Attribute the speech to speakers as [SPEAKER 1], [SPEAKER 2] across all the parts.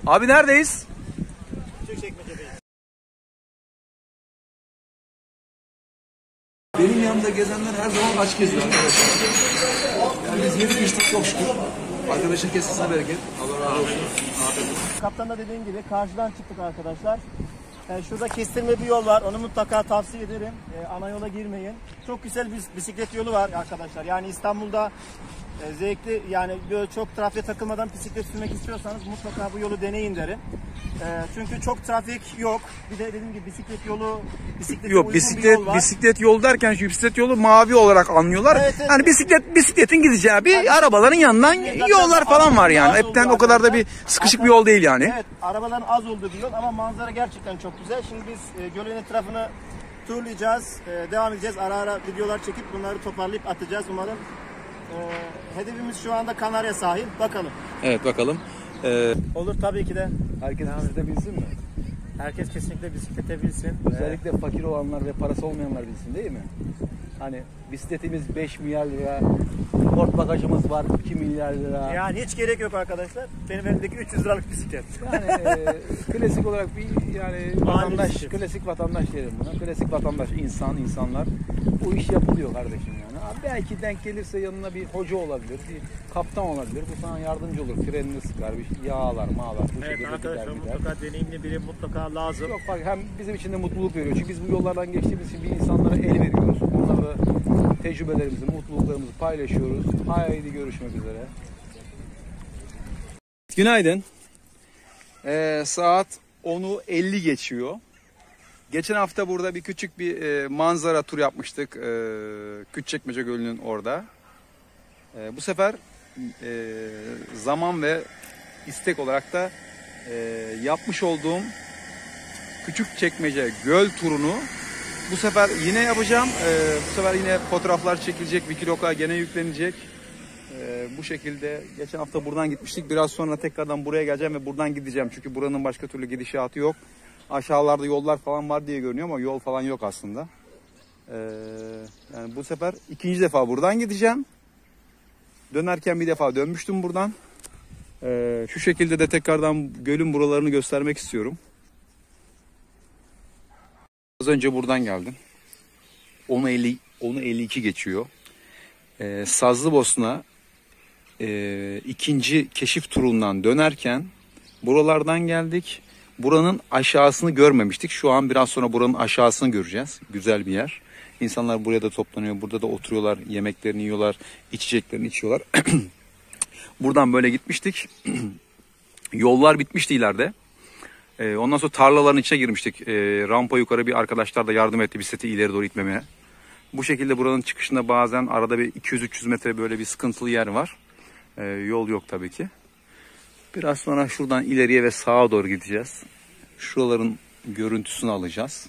[SPEAKER 1] Abi neredeyiz?
[SPEAKER 2] Küçükçekmece'deyiz.
[SPEAKER 1] Benim yanımda gezenler her zaman aç geziyor arkadaşlar. Yani biz yedik içtik çok şükür. Arkadaşın kesesine bereket. Allah razı olsun.
[SPEAKER 2] Kaptan da dediğim gibi karşıdan çıktık arkadaşlar. Şurada kestirme bir yol var. Onu mutlaka tavsiye ederim. Ana yola girmeyin. Çok güzel bir bisiklet yolu var arkadaşlar. Yani İstanbul'da zevkli, yani böyle çok trafiğe takılmadan bisiklet sürmek istiyorsanız mutlaka bu yolu deneyin derim. Çünkü çok trafik yok. Bir de dediğim gibi bisiklet yolu,
[SPEAKER 1] Yok, bisiklet yol derken şu bisiklet yolu mavi olarak anlıyorlar. Evet, evet. Hani bisikletin gideceği bir arabaların yanından yollar falan var yani. Hepten o kadar da bir sıkışık bir yol değil yani.
[SPEAKER 2] Evet, arabaların az olduğu bir yol ama manzara gerçekten çok güzel. Şimdi biz gölün etrafını turlayacağız. Devam edeceğiz. Ara ara videolar çekip bunları toparlayıp atacağız umarım. Hedefimiz şu anda Kanarya sahil. Bakalım.
[SPEAKER 1] Evet, bakalım.
[SPEAKER 2] Olur tabii ki de.
[SPEAKER 1] Herkes bisiklete binsin mi?
[SPEAKER 2] Herkes kesinlikle bisiklete binsin.
[SPEAKER 1] Özellikle fakir olanlar ve parası olmayanlar bilsin, değil mi? Hani bisikletimiz 5 milyar lira, port bagajımız var 2 milyar lira.
[SPEAKER 2] Yani hiç gerek yok arkadaşlar. Benim elimdeki 300 liralık bisiklet.
[SPEAKER 1] Yani klasik olarak bir yani vatandaş, klasik vatandaş diyelim buna. Klasik vatandaş, insanlar. Bu iş yapılıyor kardeşim yani. Belki denk gelirse yanına bir hoca olabilir, bir kaptan olabilir. Bu sana yardımcı olur. Frenini sıkar, bir yağlar, mağlar.
[SPEAKER 2] Evet arkadaşlar, mutlaka deneyimli biri mutlaka lazım.
[SPEAKER 1] Yok bak, hem bizim için de mutluluk veriyor. Çünkü biz bu yollardan geçtiğimiz için bir insanlara el veriyoruz. Onlarla tecrübelerimizi, mutluluklarımızı paylaşıyoruz. Haydi görüşmek üzere. Günaydın. Saat 10'u 50 geçiyor. Geçen hafta burada küçük bir manzara tur yapmıştık. Küçükçekmece Gölü'nün orada. Bu sefer zaman ve istek olarak da yapmış olduğum Küçükçekmece Göl turunu bu sefer yine yapacağım. Bu sefer yine fotoğraflar çekilecek, Wikiloca gene yüklenecek. Bu şekilde geçen hafta buradan gitmiştik. Biraz sonra tekrardan buraya geleceğim ve buradan gideceğim. Çünkü buranın başka türlü gidişatı yok. Aşağılarda yollar falan var diye görünüyor ama yol falan yok aslında. Yani bu sefer ikinci defa buradan gideceğim. Dönerken bir defa dönmüştüm buradan. Şu şekilde de tekrardan gölün buralarını göstermek istiyorum. Az önce buradan geldim. 10.52 geçiyor. Sazlıbosna ikinci keşif turundan dönerken buralardan geldik. Buranın aşağısını görmemiştik. Şu an biraz sonra buranın aşağısını göreceğiz. Güzel bir yer. İnsanlar buraya da toplanıyor. Burada da oturuyorlar. Yemeklerini yiyorlar. İçeceklerini içiyorlar. Buradan böyle gitmiştik. Yollar bitmişti ileride. Ondan sonra tarlaların içine girmiştik. Rampa yukarı bir arkadaşlar da yardım etti bisikleti ileri doğru itmemeye. Bu şekilde buranın çıkışında bazen arada bir 200-300 metre böyle bir sıkıntılı yer var. Yol yok tabii ki. Biraz sonra şuradan ileriye ve sağa doğru gideceğiz. Şuraların görüntüsünü alacağız.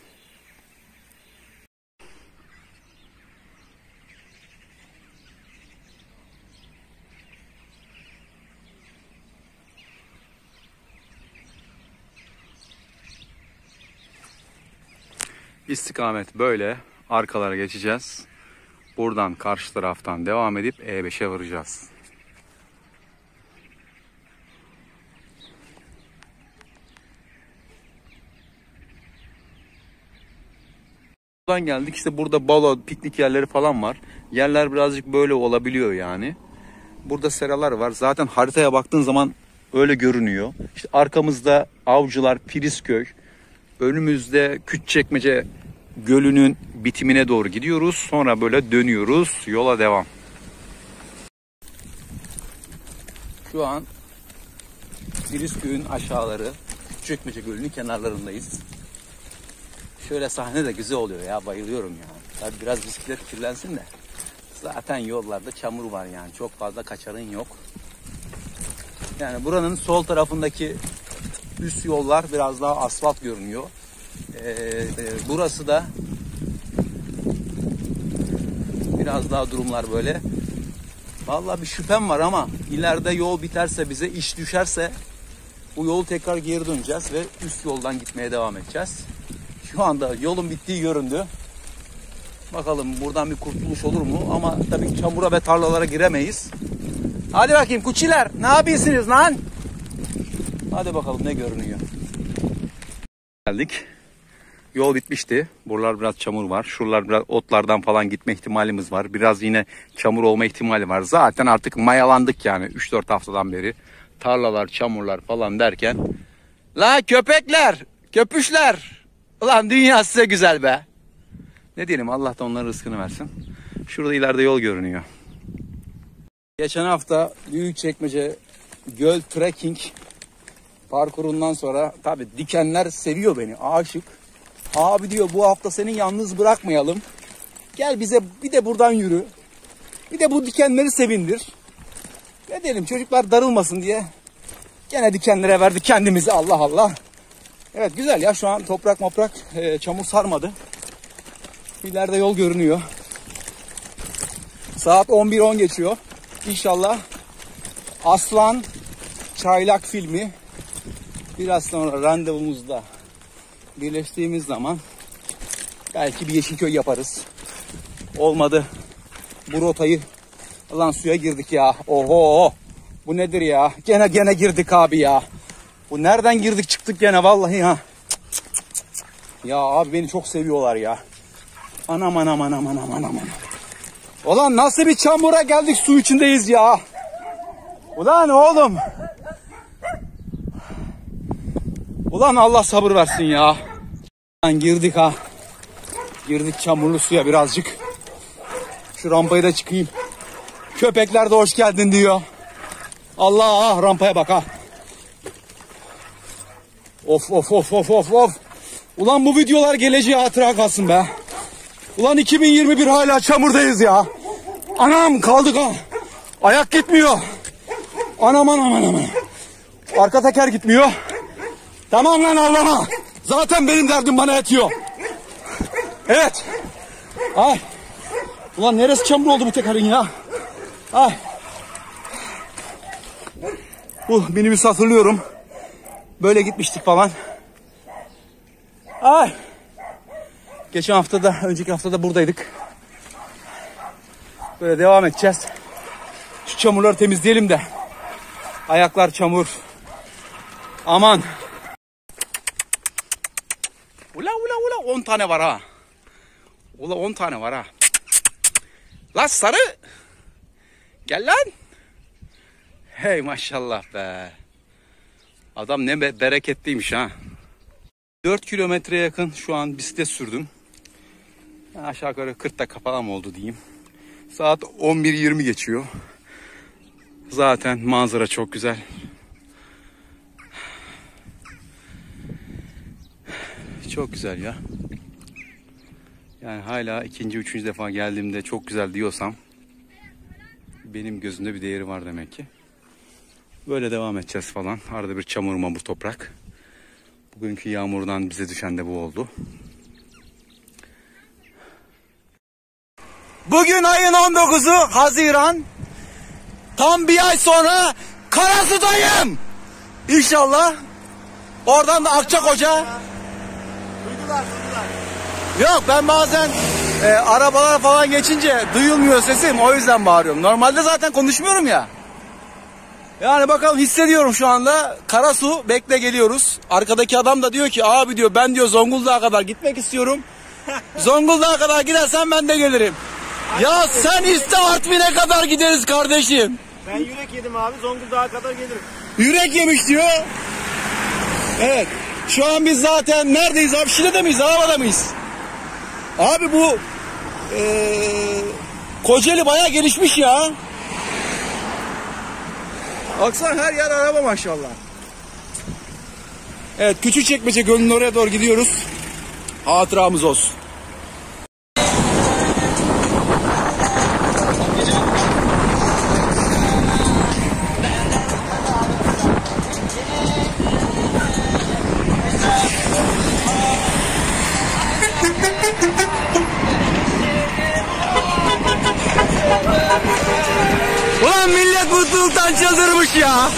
[SPEAKER 1] İstikamet böyle. Arkalara geçeceğiz. Buradan karşı taraftan devam edip E5'e varacağız. Buradan geldik, işte burada balo, piknik yerleri falan var. Yerler birazcık böyle olabiliyor yani. Burada seralar var. Zaten haritaya baktığın zaman öyle görünüyor. İşte arkamızda Avcılar, Filizköy. Önümüzde Küçükçekmece Gölü'nün bitimine doğru gidiyoruz. Sonra böyle dönüyoruz. Yola devam. Şu an Filizköy'ün aşağıları, Küçükçekmece Gölü'nün kenarlarındayız. Şöyle sahne de güzel oluyor ya, bayılıyorum ya. Tabii biraz bisiklet kirlensin de. Zaten yollarda çamur var yani, çok fazla kaçarın yok. Yani buranın sol tarafındaki üst yollar biraz daha asfalt görünüyor. Burası da biraz daha durumlar böyle. Vallahi bir şüphem var ama ileride yol biterse, bize iş düşerse bu yolu tekrar geri döneceğiz ve üst yoldan gitmeye devam edeceğiz. Şu anda yolun bittiği göründü. Bakalım buradan bir kurtuluş olur mu? Ama tabii çamura ve tarlalara giremeyiz. Hadi bakayım kuçiler, ne yapıyorsunuz lan? Hadi bakalım ne görünüyor. Geldik. Yol bitmişti. Buralar biraz çamur var. Şuralar biraz otlardan falan gitme ihtimalimiz var. Biraz yine çamur olma ihtimali var. Zaten artık mayalandık yani 3-4 haftadan beri. Tarlalar, çamurlar falan derken. La köpekler, köpüşler. Ulan dünya size güzel be. Ne diyelim, Allah da onların rızkını versin. Şurada ileride yol görünüyor. Geçen hafta Büyükçekmece Göl Trekking parkurundan sonra tabii dikenler seviyor beni, aşık. Abi diyor bu hafta seni yalnız bırakmayalım. Gel bize bir de buradan yürü. Bir de bu dikenleri sevindir. Ne diyelim, çocuklar darılmasın diye. Gene dikenlere verdik kendimizi, Allah Allah. Evet güzel ya, şu an toprak çamur sarmadı. İleride yol görünüyor. Saat 11:10 geçiyor. İnşallah Aslan Çaylak filmi biraz sonra randevumuzda birleştiğimiz zaman belki bir Yeşilköy yaparız. Olmadı bu rotayı, lan suya girdik ya. Oho, bu nedir ya? Gene girdik abi ya. Bu nereden girdik çıktık gene vallahi ha. Ya abi beni çok seviyorlar ya. Anam. Ulan nasıl bir çamura geldik, su içindeyiz ya. Ulan oğlum. Ulan Allah sabır versin ya. Ulan girdik ha. Girdik çamurlu suya birazcık. Şu rampayı da çıkayım. Köpekler de hoş geldin diyor. Allah, rampaya bak ha. Of. Ulan bu videolar geleceğe hatıra kalsın be. Ulan 2021 hala çamurdayız ya. Anam kaldık ha. Ayak gitmiyor. Anam. Arka teker gitmiyor. Tamam lan ağlama. Zaten benim derdim bana yetiyor. Evet. Ay. Ulan neresi çamur oldu bu tekerin ya. Ay. Bu minibüsü hatırlıyorum. Böyle gitmiştik falan. Ay. Geçen haftada, önceki haftada buradaydık. Böyle devam edeceğiz. Şu çamurları temizleyelim de. Ayaklar çamur. Aman. Ula 10 tane var ha. Ula 10 tane var ha. Lan sarı. Gel lan. Hey maşallah be. Adam ne bereketliymiş ha. 4 kilometreye yakın şu an bisiklet sürdüm. Aşağı yukarı 40 dakika falan mı oldu diyeyim. Saat 11:20 geçiyor. Zaten manzara çok güzel. Çok güzel ya. Yani hala ikinci, üçüncü defa geldiğimde çok güzel diyorsam benim gözümde bir değeri var demek ki. Böyle devam edeceğiz falan. Arada bir çamur bu toprak. Bugünkü yağmurdan bize düşen de bu oldu. Bugün ayın 19'u Haziran. Tam bir ay sonra Karasu'dayım. İnşallah. Oradan da Akçakoca.
[SPEAKER 2] Duydular.
[SPEAKER 1] Yok, ben bazen arabalar falan geçince duyulmuyor sesim. O yüzden bağırıyorum. Normalde zaten konuşmuyorum ya. Yani bakalım, hissediyorum şu anda. Karasu, bekle geliyoruz. Arkadaki adam da diyor ki abi diyor, ben diyor Zonguldak'a kadar gitmek istiyorum. Zonguldak'a kadar gidersen ben de gelirim. Ya sen iste, Artvin'e kadar gideriz kardeşim.
[SPEAKER 2] Ben yürek yedim abi, Zonguldak'a kadar gelirim.
[SPEAKER 1] Yürek yemiş diyor. Evet. Şu an biz zaten neredeyiz abi? Şile'de miyiz? Havada mıyız? Abi bu Kocaeli bayağı gelişmiş ya. Baksana her yer araba maşallah. Evet, Küçükçekmece Gölü'nün oraya doğru gidiyoruz. Hatıramız olsun. Ulan millet mutluluktan çıldırmış ya.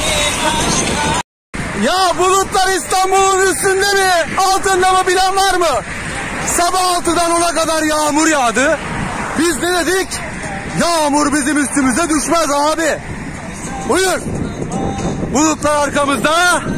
[SPEAKER 1] Ya bulutlar İstanbul'un üstünde mi? Altında mı bilen var mı? Sabah 6'dan 10'a kadar yağmur yağdı. Biz ne dedik? Yağmur bizim üstümüze düşmez abi. Buyur. Bulutlar arkamızda.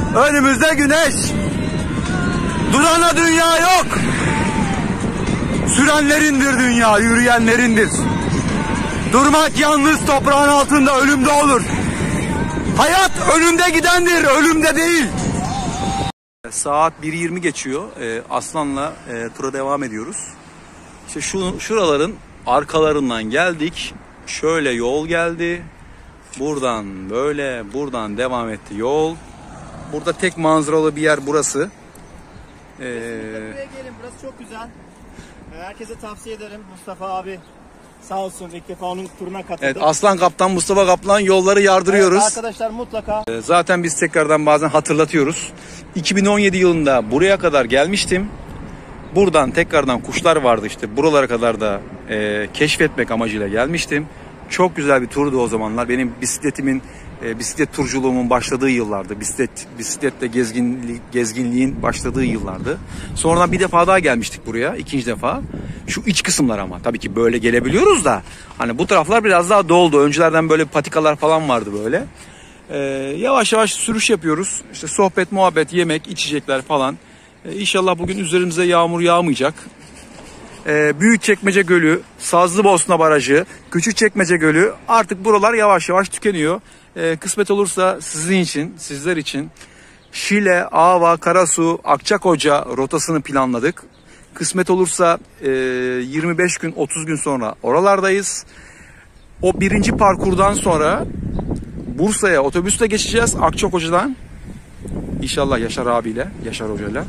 [SPEAKER 1] Önümüzde güneş. Durana dünya yok. Sürenlerindir dünya, yürüyenlerindir. Durmak yalnız toprağın altında ölümde olur. Hayat önünde gidendir, ölümde değil. Saat 1:20 geçiyor. Aslan'la tura devam ediyoruz. İşte şuraların arkalarından geldik. Şöyle yol geldi. Buradan böyle, buradan devam etti yol. Burada tek manzaralı bir yer burası.
[SPEAKER 2] Buraya gelin, burası çok güzel. Herkese tavsiye ederim. Mustafa abi sağ olsun, ilk defa onun turuna katıldık.
[SPEAKER 1] Evet, Aslan Kaptan, Mustafa Kaplan yolları yardırıyoruz.
[SPEAKER 2] Evet, arkadaşlar mutlaka.
[SPEAKER 1] Zaten biz tekrardan bazen hatırlatıyoruz. 2017 yılında buraya kadar gelmiştim. Buradan tekrardan kuşlar vardı işte. Buralara kadar da keşfetmek amacıyla gelmiştim. Çok güzel bir turdu o zamanlar. Benim bisiklet turculuğumun başladığı yıllardı. Bisikletle gezginliğin başladığı yıllardı. Sonradan bir defa daha gelmiştik buraya. İkinci defa. Şu iç kısımlar ama. Tabii ki böyle gelebiliyoruz da. Hani bu taraflar biraz daha doldu. Öncelerden böyle patikalar falan vardı böyle. Yavaş yavaş sürüş yapıyoruz. İşte sohbet, muhabbet, yemek, içecekler falan. İnşallah bugün üzerimize yağmur yağmayacak. Büyükçekmece Gölü, Sazlıbosna Barajı, Küçükçekmece Gölü, artık buralar yavaş yavaş tükeniyor. Kısmet olursa sizin için, sizler için Şile, Ava, Karasu, Akçakoca rotasını planladık. Kısmet olursa 25 gün, 30 gün sonra oralardayız. O birinci parkurdan sonra Bursa'ya otobüsle geçeceğiz Akçakoca'dan. İnşallah Yaşar abiyle, Yaşar hocayla.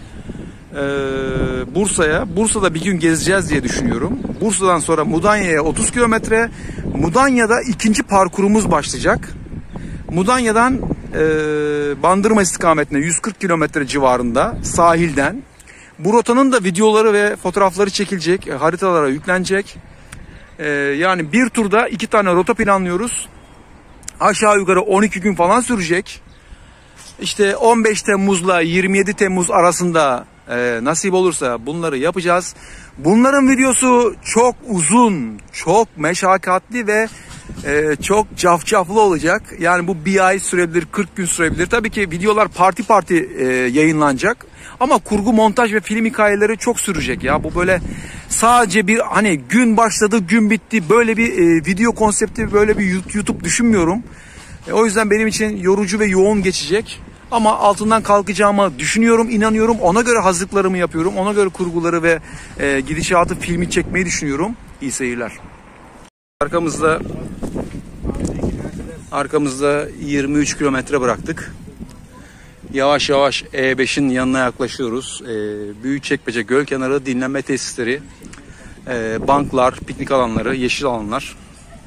[SPEAKER 1] Bursa'da bir gün gezeceğiz diye düşünüyorum. Bursa'dan sonra Mudanya'ya 30 kilometre. Mudanya'da ikinci parkurumuz başlayacak. Mudanya'dan Bandırma istikametine 140 kilometre civarında sahilden. Bu rotanın da videoları ve fotoğrafları çekilecek, haritalara yüklenecek. Yani bir turda 2 tane rota planlıyoruz. Aşağı yukarı 12 gün falan sürecek. İşte 15 Temmuz'la 27 Temmuz arasında nasip olursa bunları yapacağız. Bunların videosu çok uzun, çok meşakkatli ve çok cafcaflı olacak. Yani bu bir ay sürebilir, 40 gün sürebilir. Tabii ki videolar parti yayınlanacak. Ama kurgu, montaj ve film hikayeleri çok sürecek ya. Bu böyle sadece bir hani gün başladı, gün bitti. Böyle bir video konsepti, böyle bir YouTube düşünmüyorum. O yüzden benim için yorucu ve yoğun geçecek. Ama altından kalkacağıma düşünüyorum, inanıyorum. Ona göre hazırlıklarımı yapıyorum. Ona göre kurguları ve gidişatı, filmi çekmeyi düşünüyorum. İyi seyirler. Arkamızda 23 kilometre bıraktık. Yavaş yavaş E5'in yanına yaklaşıyoruz. Büyükçekmece göl kenarı, dinlenme tesisleri, banklar, piknik alanları, yeşil alanlar.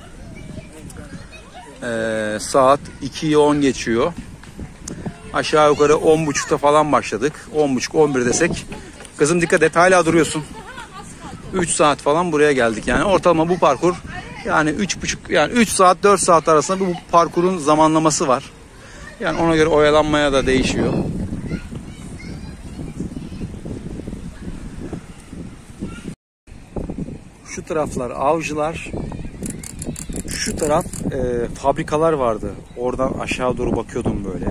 [SPEAKER 1] Saat 2'yi 10 geçiyor. Aşağı yukarı 10.30'da falan başladık. 10.30-11 desek. Kızım dikkat et, hala duruyorsun. 3 saat falan buraya geldik yani. Ortalama bu parkur yani 3.5 yani 3 saat 4 saat arasında bu parkurun zamanlaması var. Yani ona göre oyalanmaya da değişiyor. Şu taraflar avcılar. Şu taraf fabrikalar vardı. Oradan aşağı doğru bakıyordum böyle.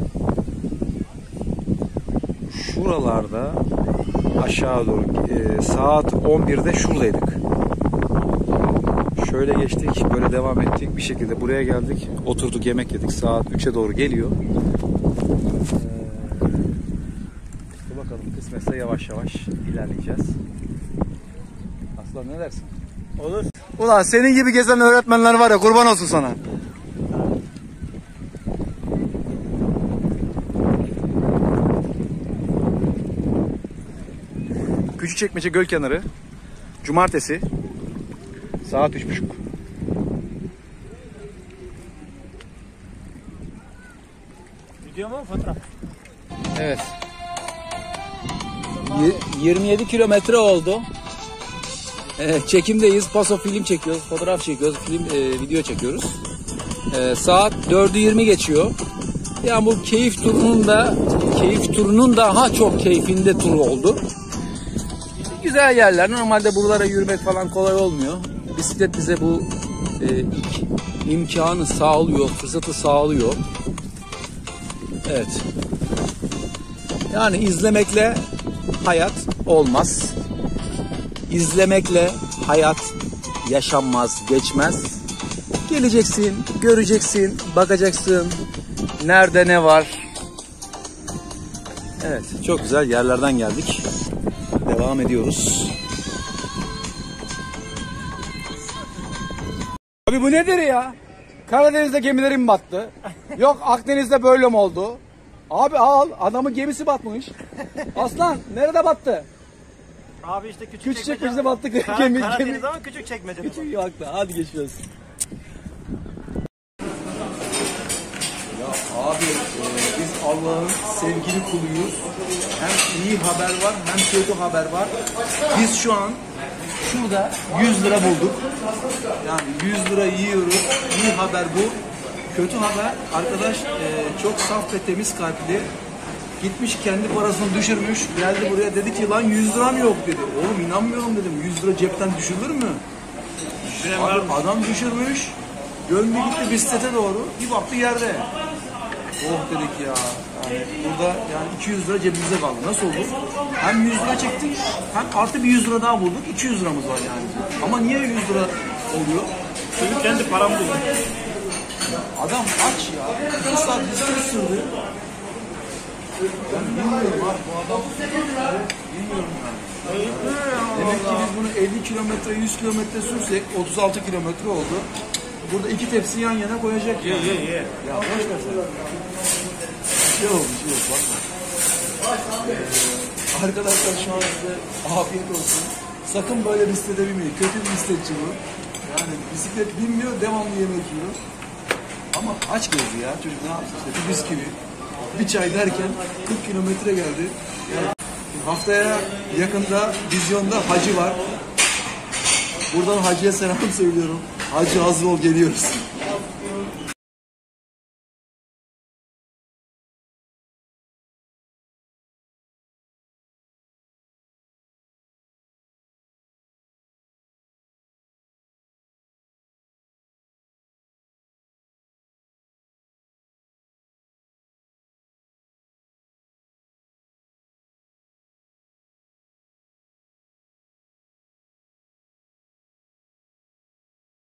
[SPEAKER 1] Şuralarda aşağı doğru saat 11'de şuradaydık. Şöyle geçtik, böyle devam ettik. Bir şekilde buraya geldik. Oturduk, yemek yedik. Saat 3'e doğru geliyor. Bakalım kısmetse yavaş yavaş ilerleyeceğiz. Aslan ne dersin?
[SPEAKER 2] Olur.
[SPEAKER 1] Ulan senin gibi gezen öğretmenler var ya, kurban olsun sana. Küçükçekmece göl kenarı. Cumartesi. Saat 3.30.
[SPEAKER 2] Video mu, fotoğraf?
[SPEAKER 1] Evet. 27 kilometre oldu. Çekimdeyiz. Paso film çekiyoruz. Fotoğraf çekiyoruz. Video çekiyoruz. Saat 4'ü 20 geçiyor. Yani bu keyif turunun daha çok keyfinde turu oldu. Güzel yerler. Normalde buralara yürümek falan kolay olmuyor. Bisiklet bize bu imkanı sağlıyor, fırsatı sağlıyor. Evet. Yani izlemekle hayat olmaz. İzlemekle hayat yaşanmaz, geçmez. Geleceksin, göreceksin, bakacaksın. Nerede ne var? Evet, çok güzel yerlerden geldik. Devam ediyoruz.
[SPEAKER 3] Abi bu nedir ya? Karadeniz'de gemilerim battı. Yok Akdeniz'de böyle mi oldu? Abi al, adamın gemisi batmış. Aslan nerede battı?
[SPEAKER 2] Abi işte
[SPEAKER 3] Küçük çekmecede battı gemi.
[SPEAKER 2] Karadeniz ama küçük çekmece.
[SPEAKER 3] Küçük haklı. Hadi geçiyoruz.
[SPEAKER 1] Abi biz Allah'ın sevgili kuluyuz. Hem iyi haber var hem kötü haber var. Biz şu an şurada 100 lira bulduk. Yani 100 lira yiyoruz. İyi haber bu. Kötü haber arkadaş çok saf ve temiz kalpli. Gitmiş kendi parasını düşürmüş. Geldi buraya dedi ki lan 100 liram yok dedi. Oğlum inanmıyorum dedim. 100 lira cepten düşürülür mü? Abi, adam düşürmüş. Döndü gitti bisiklete doğru. Bir baktı yerde. Oh dedik ya. Yani burada yani 200 lira cebimize kaldı. Nasıl oldu? Hem 100 lira çektik hem artı bir 100 lira daha bulduk. 200 liramız var yani. Ama niye 100 lira oluyor?
[SPEAKER 2] Çünkü kendi param buldu.
[SPEAKER 1] Adam aç ya. 2 saat bisiklet sürdü. Ben bilmiyorum abi bu adam. Bilmiyorum yani. Demek ki biz bunu 50 kilometre 100 kilometre sürsek 36 kilometre oldu. Burada 2 tepsi yan yana koyacak.
[SPEAKER 2] Ye.
[SPEAKER 1] Ya boş ver sen. Bir şey yok bakma. Arkadaşlar şu an size afiyet olsun. Sakın böyle bisiklete binmeyin. Kötü bir bisikletçi bu. Yani bisiklet binmiyor, devamlı yemek yiyor. Ama aç gözü ya çocuk ne yapsın işte bir bisküvi. Bir çay derken 40 kilometre geldi. Yani haftaya yakında vizyonda Hacı var. Buradan Hacı'ya selam söylüyorum. Hacı hazır ol geliyoruz.